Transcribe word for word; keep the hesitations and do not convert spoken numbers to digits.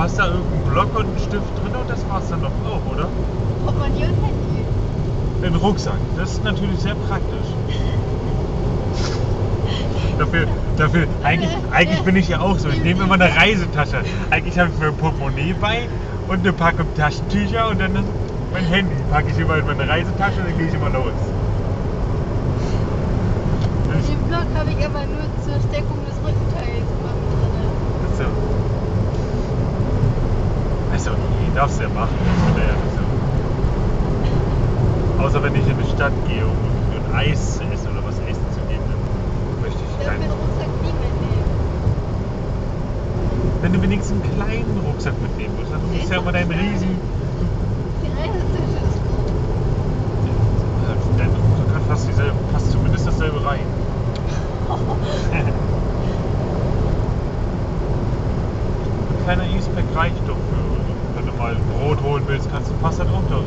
hast da irgendeinen Block und einen Stift drin und das war's dann doch auch, oder? Portemonnaie und Handy. Den Rucksack, das ist natürlich sehr praktisch. Dafür, dafür, eigentlich, eigentlich bin ich ja auch so. Ich nehme immer eine Reisetasche. Eigentlich habe ich mir ein Portemonnaie bei und eine Packung Taschentücher und dann mein Handy packe ich immer in meine Reisetasche und dann gehe ich immer los. Den Block habe ich aber nur zur Steckung des Rückenteils drin. So. Also, nee, darfst du ja machen. Das wird ja nicht so. Außer wenn ich in die Stadt gehe, um ein Eis zu essen oder was essen zu gehen, dann möchte ich Ich darf keinen. den Rucksack nie mitnehmen. Wenn du wenigstens einen kleinen Rucksack mitnehmen musst, dann musst du ja immer deinen riesen. Die Reisetasche ist groß. Dein Rucksack hat fast, dieselbe, fast zumindest dasselbe rein. Ein kleiner E-Spec reicht doch für, wenn du mal ein Brot holen willst, kannst du passt halt auch da rein.